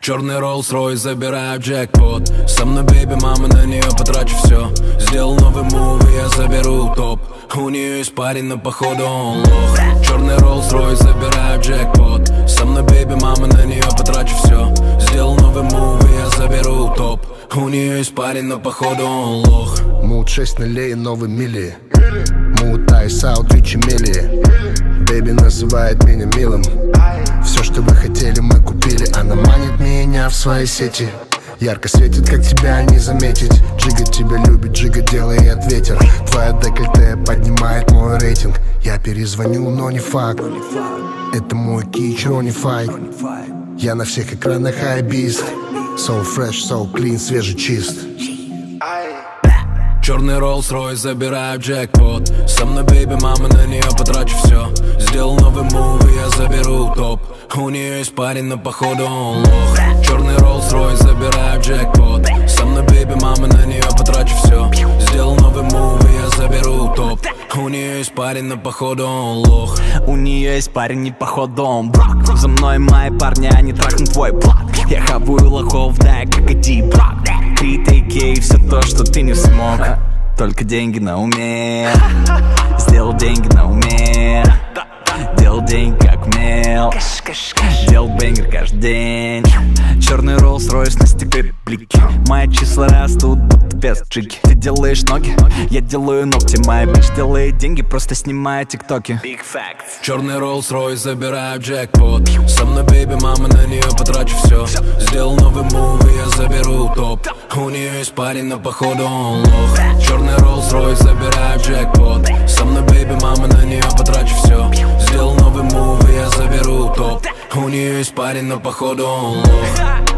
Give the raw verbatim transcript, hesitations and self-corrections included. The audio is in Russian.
Черный Rolls-Royce, забираю джекпот. Со мной бейби, мама, на нее потрачу все. Сделал новый мув, и я заберу топ. У нее есть парень, но походу он лох. Черный Rolls-Royce, забираю джекпот. Со мной бейби, мама, на нее потрачу все. Сделал новый мув, и я заберу топ. У нее есть парень, но походу он лох. Мут шесть нулей, новый мили. Мут айс аут, ричи мили. Бэйби называет меня милым. Все, что вы хотели, мы купили. Она манит меня в свои сети. Ярко светит, как тебя не заметить. Джига тебя любит, Джига делает ветер. Твоя декольте поднимает мой рейтинг. Я перезвоню, но не факт. Это мой кич, Ронифай. Я на всех экранах хайбист. So fresh, so clean, свежий чист. Черный Rolls-Royce, забираю джекпот. Со мной бейби, мама, на нее потрачу все. Сделал новый мув, и я заберу топ. У нее есть парень, но походу он лох. Черный Rolls-Royce, забираю джекпот. Со мной бейби, мама, на нее потрачу все. Сделал новый мув, и я заберу топ. У нее есть парень, но походу он лох. У нее есть парень, и походу он брак. За мной мои парни, они трахнут твой блок. Я хаваю лохов, да, как иди брак. Крит, эй кей, все то, что ты не смог. Только деньги на уме. Сделал деньги на уме. Делал деньги как умел. Делал бэнгер каждый день. Черный Rolls-Royce на стекле блики. Мои числа растут, будто без джиги. Ты делаешь ноги, я делаю ногти. Моя бич делает деньги, просто снимая тиктоки. Big facts. Черный Rolls-Royce, забираю джекпот. Со мной бейби, мама, на нее потрачу все. Сделал новый мув, и я заберу топ. У нее есть парень, но походу он лох. Черный Rolls-Royce, забираю джекпот. Со мной бейби, мама, на нее потрачу все. Сделал новый мув, и я заберу топ. У нее есть парень, но походу он лох.